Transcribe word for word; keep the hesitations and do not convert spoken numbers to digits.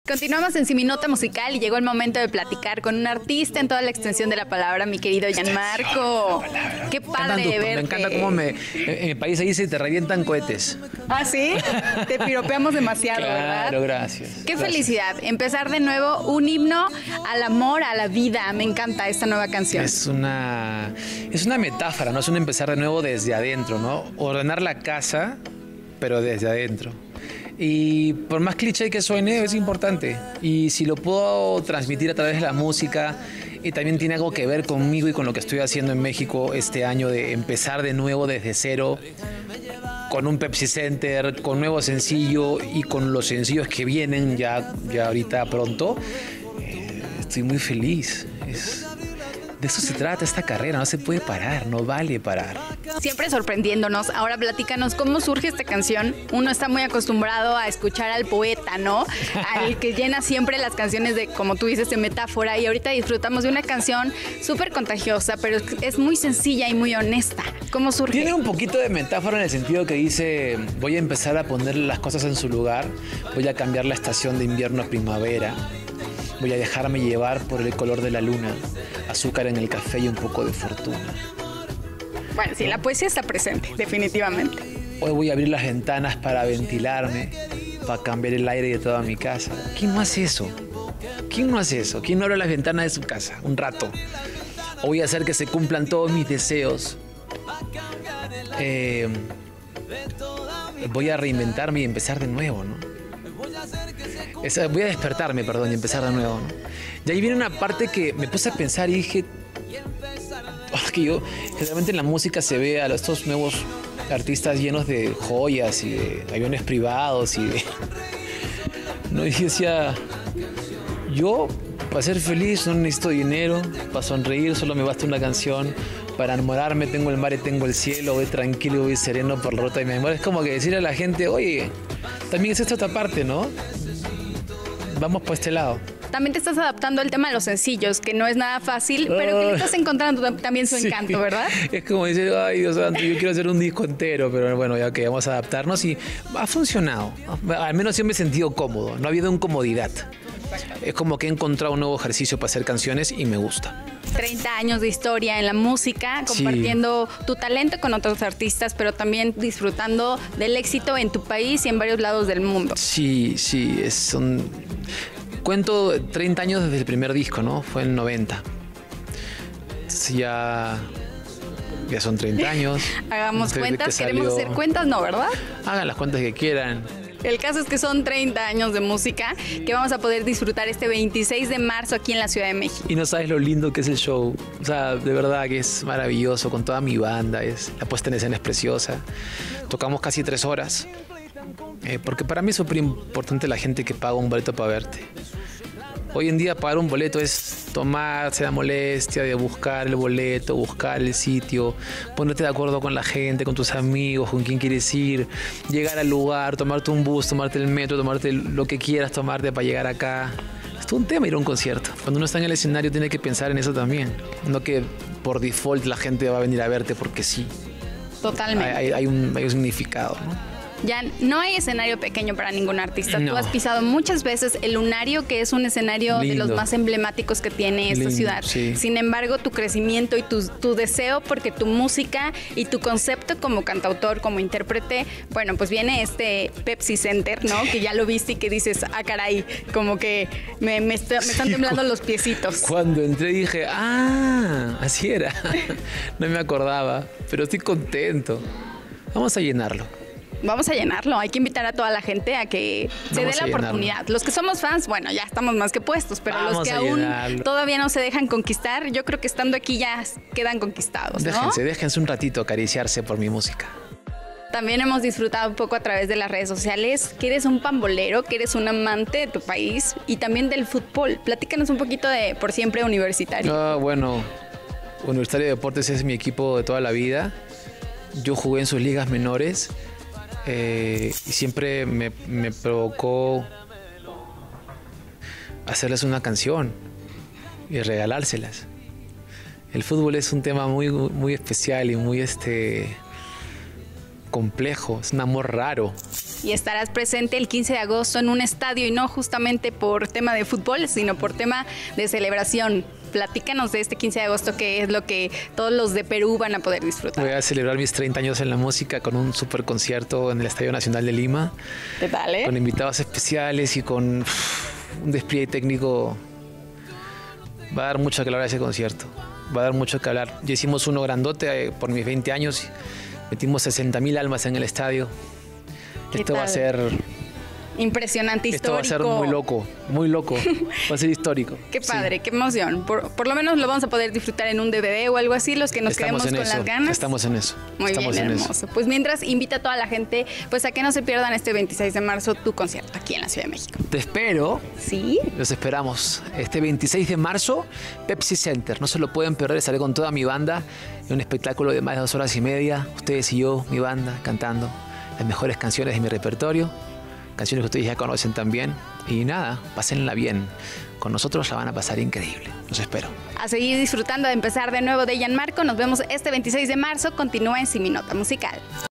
Continuamos en Sin Mi Nota Musical y llegó el momento de platicar con un artista en toda la extensión de la palabra, mi querido Gianmarco. Qué padre de verte. Me encanta cómo me, en mi país se dice te revientan cohetes. ¿Ah, sí? Te piropeamos demasiado, claro, ¿verdad? Claro, gracias. Qué gracias. Felicidad. Empezar de nuevo un himno al amor, a la vida. Me encanta esta nueva canción. Es una, es una metáfora, ¿no? Es un empezar de nuevo desde adentro, ¿no? Ordenar la casa, pero desde adentro. Y por más cliché que suene, es importante. Y si lo puedo transmitir a través de la música, y también tiene algo que ver conmigo y con lo que estoy haciendo en México este año, de empezar de nuevo desde cero, con un Pepsi Center, con nuevo sencillo y con los sencillos que vienen ya, ya ahorita pronto, eh, estoy muy feliz. Es... De eso se trata esta carrera, no se puede parar, no vale parar. Siempre sorprendiéndonos. Ahora platícanos cómo surge esta canción. Uno está muy acostumbrado a escuchar al poeta, ¿no? Al que llena siempre las canciones de, como tú dices, de metáfora. Y ahorita disfrutamos de una canción súper contagiosa, pero es muy sencilla y muy honesta. ¿Cómo surge? Tiene un poquito de metáfora en el sentido que dice, voy a empezar a ponerle las cosas en su lugar, voy a cambiar la estación de invierno a primavera. Voy a dejarme llevar por el color de la luna, azúcar en el café y un poco de fortuna. Bueno, sí, la poesía está presente, definitivamente. Hoy voy a abrir las ventanas para ventilarme, para cambiar el aire de toda mi casa. ¿Quién no hace eso? ¿Quién no hace eso? ¿Quién no abre las ventanas de su casa un rato? O voy a hacer que se cumplan todos mis deseos. Eh, voy a reinventarme y empezar de nuevo, ¿no? Esa, voy a despertarme, perdón, y empezar de nuevo, ¿no? Y ahí viene una parte que me puse a pensar y dije, oh, que yo, generalmente en la música se ve a estos nuevos artistas llenos de joyas y de aviones privados y de... ¿no? Y decía, yo para ser feliz no necesito dinero, para sonreír solo me basta una canción, para enamorarme tengo el mar y tengo el cielo, voy tranquilo y voy sereno por la ruta de mi amor. Es como que decirle a la gente, oye, también es esta otra parte, ¿no? Vamos por este lado. También te estás adaptando al tema de los sencillos, que no es nada fácil, pero que le estás encontrando también su encanto, sí. ¿Verdad? Es como decir, ay Dios santo, yo quiero hacer un disco entero, pero bueno, ya que vamos a adaptarnos y ha funcionado. Al menos yo me he sentido cómodo, no ha habido incomodidad. Es como que he encontrado un nuevo ejercicio para hacer canciones y me gusta. treinta años de historia en la música, compartiendo sí. tu talento con otros artistas, pero también disfrutando del éxito en tu país y en varios lados del mundo. Sí, sí, es, son... Cuento treinta años desde el primer disco, ¿no? Fue en el noventa. Entonces ya... Ya son treinta años. Hagamos cuentas, queremos salió... hacer cuentas, ¿no? ¿Verdad? Hagan las cuentas que quieran. El caso es que son treinta años de música que vamos a poder disfrutar este veintiséis de marzo aquí en la Ciudad de México. Y no sabes lo lindo que es el show. O sea, de verdad que es maravilloso con toda mi banda. Es, la puesta en escena es preciosa. Tocamos casi tres horas. Eh, porque para mí es súper importante la gente que paga un boleto para verte. Hoy en día pagar un boleto es tomarse la molestia de buscar el boleto, buscar el sitio, ponerte de acuerdo con la gente, con tus amigos, con quién quieres ir, llegar al lugar, tomarte un bus, tomarte el metro, tomarte lo que quieras tomarte para llegar acá. Es todo un tema ir a un concierto. Cuando uno está en el escenario tiene que pensar en eso también. No que por default la gente va a venir a verte porque sí. Totalmente. Hay, hay, un, hay un significado, ¿no? Ya no hay escenario pequeño para ningún artista. No. Tú has pisado muchas veces el Lunario, que es un escenario Lindo. de los más emblemáticos que tiene esta Lindo, ciudad. Sí. Sin embargo, tu crecimiento y tu, tu deseo, porque tu música y tu concepto como cantautor, como intérprete, bueno, pues viene este Pepsi Center, ¿no? Que ya lo viste y que dices, ah, caray, como que me, me, está, me están sí, temblando los piecitos. Cuando entré dije, ah, así era. No me acordaba, pero estoy contento. Vamos a llenarlo. Vamos a llenarlo, hay que invitar a toda la gente a que se dé la oportunidad. Los que somos fans, bueno, ya estamos más que puestos, pero Vamos los que aún llenarlo. Todavía no se dejan conquistar, yo creo que estando aquí ya quedan conquistados, ¿no? Déjense, déjense un ratito acariciarse por mi música. También hemos disfrutado un poco a través de las redes sociales que eres un pambolero, que eres un amante de tu país y también del fútbol. Platícanos un poquito de Por Siempre Universitario. Ah, bueno, Universitario de Deportes es mi equipo de toda la vida. Yo jugué en sus ligas menores. Eh, y siempre me, me provocó hacerles una canción y regalárselas. El fútbol es un tema muy, muy especial y muy este, complejo, es un amor raro. Y estarás presente el quince de agosto en un estadio y no justamente por tema de fútbol, sino por tema de celebración. Platícanos de este quince de agosto, que es lo que todos los de Perú van a poder disfrutar. Voy a celebrar mis treinta años en la música con un super concierto en el Estadio Nacional de Lima. ¿Qué tal, eh? Con invitados especiales y con uff, un despliegue técnico. Va a dar mucho que hablar ese concierto. Va a dar mucho que hablar. Ya hicimos uno grandote eh, por mis veinte años. Metimos sesenta mil almas en el estadio. Esto tal? va a ser... Impresionante, histórico. Esto va a ser muy loco, muy loco. Va a ser histórico. Qué padre, sí. Qué emoción. Por, por lo menos lo vamos a poder disfrutar en un D V D o algo así, los que nos Estamos quedemos con eso, las ganas. Estamos en eso. Muy Estamos bien, en hermoso. eso. Pues mientras, invita a toda la gente pues a que no se pierdan este veintiséis de marzo tu concierto aquí en la Ciudad de México. Te espero. ¿Sí? Los esperamos. Este veintiséis de marzo, Pepsi Center. No se lo pueden perder. Estaré con toda mi banda en un espectáculo de más de dos horas y media. Ustedes y yo, mi banda, cantando las mejores canciones de mi repertorio. Canciones que ustedes ya conocen también. Y nada, pásenla bien. Con nosotros la van a pasar increíble. Los espero. A seguir disfrutando de empezar de nuevo de Gianmarco. Nos vemos este veintiséis de marzo. Continúa en Sin Mi Nota Musical.